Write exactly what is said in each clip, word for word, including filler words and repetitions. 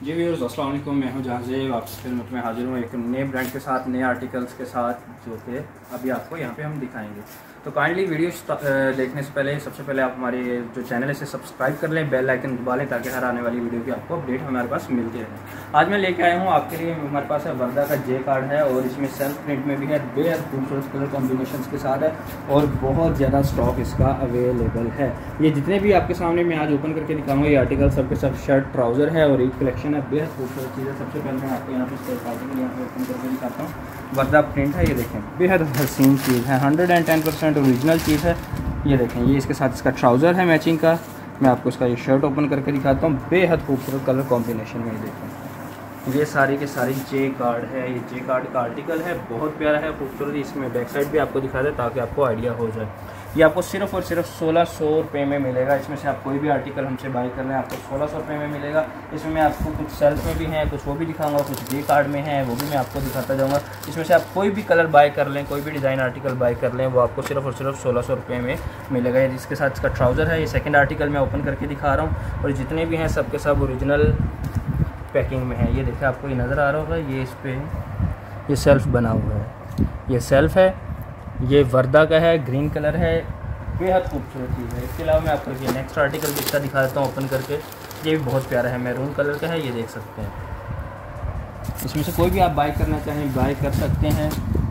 जी viewers अस्सलाम वालेकुम, मैं हूं जहाज़ेब। आपकी खिदमत में हाजिर हूं एक नए ब्रांड के साथ, नए आर्टिकल्स के साथ, जो कि अभी आपको यहां पे हम दिखाएंगे। तो काइंडली वीडियो देखने से पहले सबसे पहले आप हमारे जो चैनल है इसे सब्सक्राइब कर लें, बेल आइकन दबा लें ताकि हर आने वाली वीडियो की आपको अपडेट हमारे पास मिलती रहे। आज मैं लेके आया हूँ आपके लिए, हमारे पास है वर्दा का जे कार्ड है और इसमें सेल्फ प्रिंट में भी है, बेहद खूबसूरत कलर कॉम्बिनेशन के साथ है और बहुत ज़्यादा स्टॉक इसका अवेलेबल है। ये जितने भी आपके सामने मैं आज ओपन करके दिखाऊंगा ये आर्टिकल सबके सब शर्ट ट्राउज़र है और एक कलेक्शन है, बेहद खूबसूरत चीज़ है। सबसे पहले मैं आपको यहाँ पर आर्टिकल यहाँ पर ओपन करके दिखाता हूँ। वर्दा प्रिंट है, ये देखें बेहद हसीन चीज़ है, hundred and ten percent original चीज़ है। ये देखें, ये इसके साथ इसका ट्राउज़र है मैचिंग का। मैं आपको इसका ये शर्ट ओपन करके दिखाता हूँ, बेहद खूबसूरत कलर कॉम्बिनेशन में। ये देखें, ये सारी के सारी जे कार्ड है, ये जे कार्ड का आर्टिकल है, बहुत प्यारा है, खूबसूरत। इसमें बैक साइड भी आपको दिखा दे ताकि आपको आइडिया हो जाए। ये आपको सिर्फ और सिर्फ सोलह सौ रुपये में मिलेगा। इसमें से आप कोई भी आर्टिकल हमसे बाई कर लें आपको सोलह सौ रुपये में मिलेगा। इसमें मैं आपको कुछ सेल्फ में भी हैं, कुछ वो भी दिखाऊंगा, कुछ जे कार्ड में है वो भी मैं आपको दिखाता जाऊँगा। इसमें से आप कोई भी कलर बाय कर लें, कोई भी डिज़ाइन आर्टिकल बाय कर लें, वो आपको सिर्फ और सिर्फ सोलह सौ रुपये में मिलेगा। इसके साथ इसका ट्राउज़र है, ये सेकेंड आर्टिकल मैं ओपन करके दिखा रहा हूँ और जितने भी हैं सब के सब ओरिजिनल पैकिंग में है। ये देखिए, आपको ये नज़र आ रहा होगा, ये इस पर ये सेल्फ बना हुआ है, ये सेल्फ है, ये वर्दा का है, ग्रीन कलर है, बेहद खूबसूरत चीज़ है। इसके अलावा मैं आपको ये नेक्स्ट आर्टिकल भी इसका दिखा देता हूँ ओपन करके। ये भी बहुत प्यारा है, मैरून कलर का है, ये देख सकते हैं। इसमें से कोई भी आप बाय करना चाहें बाय कर सकते हैं।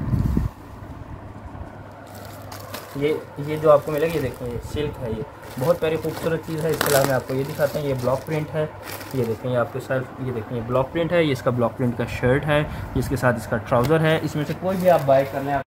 ये ये जो आपको मिलेगा, ये देखें, ये सिल्क है, ये बहुत प्यारी खूबसूरत चीज़ है। इसके अलावा मैं आपको ये दिखाता हूँ, ये ब्लॉक प्रिंट है, ये देखें, ये आपके साथ ये देखें, ये ब्लॉक प्रिंट है, ये इसका ब्लॉक प्रिंट का शर्ट है, इसके साथ इसका ट्राउज़र है। इसमें से कोई भी आप बाय कर लें।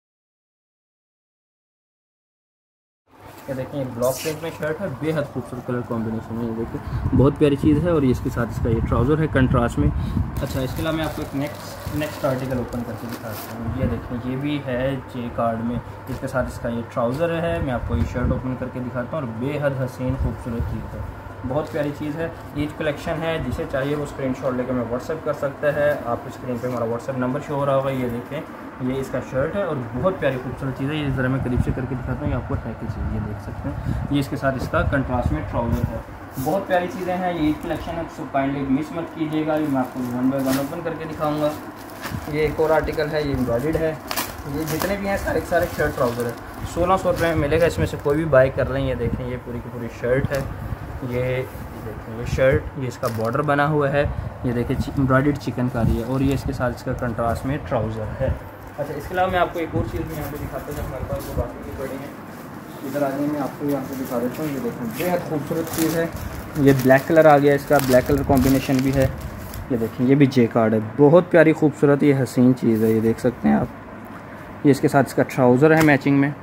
ये देखें, ये ब्लॉक प्रिंट में शर्ट है, बेहद खूबसूरत कलर कॉम्बिनेशन में, ये देखिए बहुत प्यारी चीज़ है। और ये इसके साथ इसका ये ट्राउज़र है कंट्रास्ट में। अच्छा, इसके अलावा मैं आपको एक नेक्स्ट नेक्स्ट आर्टिकल ओपन करके दिखाता हूँ। ये देखें, ये भी है जे कार्ड में, इसके साथ इसका ये ट्राउज़र है। मैं आपको ये शर्ट ओपन करके दिखाता हूँ और बेहद हसीन खूबसूरत चीज़ है, बहुत प्यारी चीज़ है। ईद कलेक्शन है, जिसे चाहिए वो स्क्रीनशॉट लेकर मैं व्हाट्सएप कर सकता है। आपको स्क्रीन पे हमारा व्हाट्सएप नंबर शो हो रहा होगा। ये देखें, ये इसका शर्ट है और बहुत प्यारी खूबसूरत चीज़ है। ये ज़रा मैं करीब से करके दिखाता हूँ, ये आपको है कि चीज़, ये देख सकते हैं। ये इसके साथ इसका कंट्रास्ट में ट्राउज़र है, बहुत प्यारी चीज़ें हैं। ये ईद कलेक्शन है, सो काइंडली मिस मत कीजिएगा। ये मैं आपको वन बाय वन ओपन करके दिखाऊँगा। ये एक और आर्टिकल है, ये एम्ब्रॉयडर्ड है। ये जितने भी हैं सारे सारे शर्ट ट्राउज़र है, सोलह सौ रुपये में मिलेगा। इसमें से कोई भी बाई कर लें। ये देखें, ये पूरी की पूरी शर्ट है, ये देखें, ये शर्ट, ये इसका बॉर्डर बना हुआ है, ये देखिए एम्ब्रॉयडर्ड चिकनकारी है और ये इसके साथ इसका कंट्रास्ट में ट्राउज़र है। अच्छा, इसके अलावा मैं आपको एक और चीज़ भी यहाँ पे दिखाता हूँ, हमारे पास जो बाकी की पड़ी हैं। इधर आगे मैं आपको यहाँ पे दिखा देता हूँ। ये देखें, बेहद खूबसूरत चीज़ है, ये ब्लैक कलर आ गया, इसका ब्लैक कलर कॉम्बिनेशन भी है। ये देखें, ये भी जे कार्ड है, बहुत प्यारी खूबसूरत ये हसीन चीज़ है, ये देख सकते हैं आप। ये इसके साथ इसका ट्राउज़र है मैचिंग में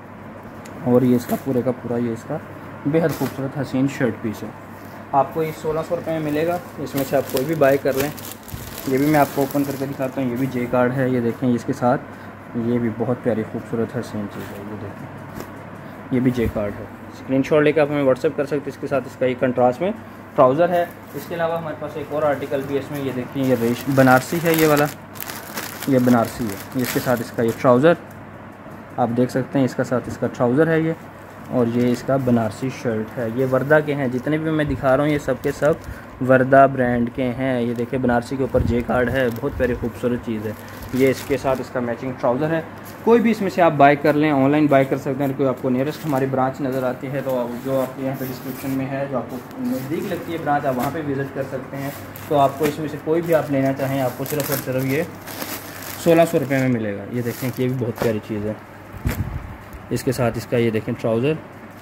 और ये इसका पूरे का पूरा ये इसका बेहद खूबसूरत हसीन शर्ट पीस है। आपको ये सोलह सौ रुपये में मिलेगा। इसमें से आप कोई भी बाय कर लें। ये भी मैं आपको ओपन करके दिखाता हूँ, ये भी जे कार्ड है। ये देखें, इसके साथ ये भी बहुत प्यारी खूबसूरत हसीन चीज़ है। ये देखें, ये भी जे कार्ड है, स्क्रीनशॉट लेकर आप हमें व्हाट्सएप कर सकते हैं। इसके साथ इसका ये कंट्रास्ट में ट्राउज़र है। इसके अलावा हमारे पास एक और आर्टिकल भी है इसमें, ये देखिए, ये रेश बनारसी है, ये वाला ये बनारसी है। इसके साथ इसका ये ट्राउज़र आप देख सकते हैं, इसका साथ इसका ट्राउज़र है ये, और ये इसका बनारसी शर्ट है। ये वर्दा के हैं, जितने भी मैं दिखा रहा हूँ ये सब के सब वर्दा ब्रांड के हैं। ये देखिए, बनारसी के ऊपर जे कार्ड है, बहुत प्यारी खूबसूरत चीज़ है। ये इसके साथ इसका मैचिंग ट्राउज़र है। कोई भी इसमें से आप बाय कर लें, ऑनलाइन बाय कर सकते हैं। कोई आपको नियरेस्ट हमारी ब्रांच नज़र आती है तो जो आपके यहाँ पे डिस्क्रिप्शन में है, जो आपको नज़दीक लगती है ब्रांच, आप वहाँ पे विज़िट कर सकते हैं। तो आपको इसमें से कोई भी आप लेना चाहें, आपको सिर्फ और सिर्फ ये सोलह सौ रुपये में मिलेगा। ये देखें कि ये भी बहुत प्यारी चीज़ है। इसके साथ इसका ये देखें ट्राउज़र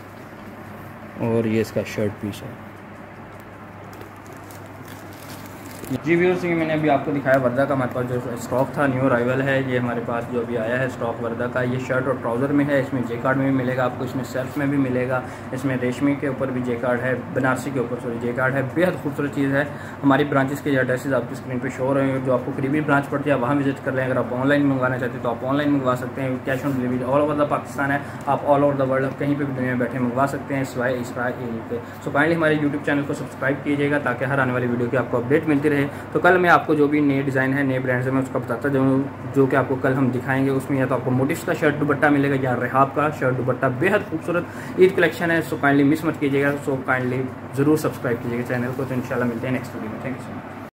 और ये इसका शर्ट पीस है। जी व्यूअर्स, ये मैंने अभी आपको दिखाया वर्दा का हमारे पास जो स्टॉक था, न्यू अराइवल है। ये हमारे पास जो अभी आया है स्टॉक वर्दा का, ये शर्ट और ट्राउज़र में है। इसमें जे कार्ड में भी मिलेगा आपको, इसमें सेल्फ में भी मिलेगा, इसमें रेशमी के ऊपर भी जे कार्ड है, बनारसी के ऊपर सॉरी जे कार्ड है। बेहद खूबसूरत चीज़ है। हमारी ब्रांचेस के एड्रेसेस आपकी स्क्रीन पर शो हो रहे हैं। जो आपको करीबी ब्रांच पड़ती है वहाँ विजिट कर लें। अगर आप ऑनलाइन मंगवाना चाहते हैं तो आप ऑनलाइन मंगवा सकते हैं। Cash on delivery all over the Pakistan है, आप ऑल ओवर द वर्ल्ड कहीं पर भी दुनिया में बैठे मंगवा सकते हैं, सिवाय इसराइल के। सो काइंडली हमारे यूट्यूब चैनल को सब्सक्राइब कीजिएगा ताकि हर आने वाली वीडियो की आपको अपडेट मिलती रहे। हैं। तो कल मैं आपको जो भी नए डिज़ाइन है, नए ब्रांड्स है, मैं उसका बताता जाऊँ, जो कि आपको कल हम दिखाएंगे। उसमें या तो आपको मोटिव्स का शर्ट दुपट्टा मिलेगा या रिहाब का शर्ट दुपट्टा, बेहद खूबसूरत ईद कलेक्शन है। सो काइंडली मिस मत कीजिएगा, सो काइंडली ज़रूर सब्सक्राइब कीजिएगा चैनल को। तो इंशाल्लाह मिलते हैं नेक्स्ट वीडियो में। Thank you so much.